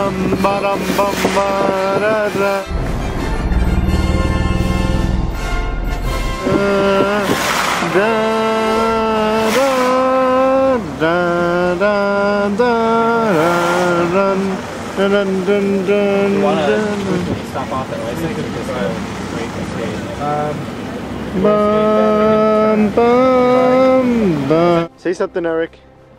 ba-dum, bum, ba-da-da. Stop off at Placid because Say something, Eric.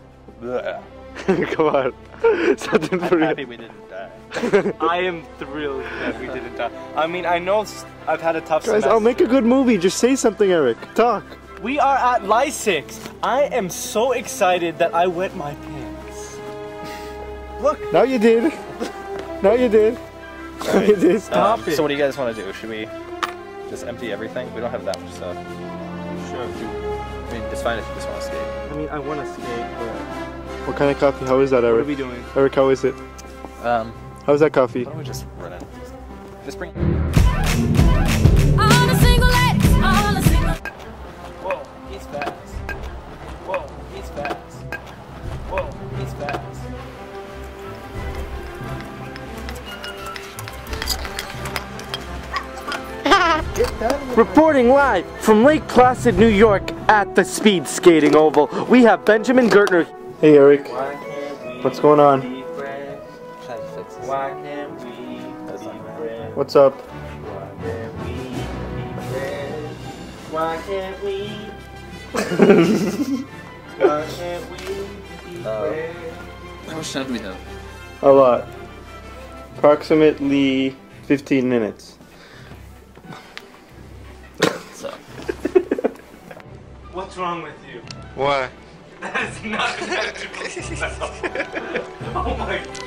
Come on. Something for I'm real. happy we didn't die. I am thrilled that we didn't die. I mean, I know I've had a tough Guys, semester. I'll make a good movie. Just say something, Eric. Talk. We are at Placid. I am so excited that I wet my pants. Look. Now you did. Now you did. Now you did. Stop it. So what do you guys want to do? Should we just empty everything? We don't have that much stuff. Sure. I mean, it's fine if you just want to skate. I mean, I want to skate, but What kind of coffee? How is that, what are Eric? we doing? Eric, how is it? How's that coffee? Why don't we just run in? Just bring. On a single leg, on a single. Whoa, he's fast. Whoa, he's fast. Whoa, he's fast. Reporting live from Lake Placid, New York at the Speed Skating Oval, we have Benjamin Gertner. Hey, Eric. What's going on? Why can't we be friends? What's up? Why can't we be friends? Why can't we? Why can't we be friends? How much time do we have? A lot. Approximately 15 minutes. So. What's wrong with you? Why? That is not acceptable. Oh my God.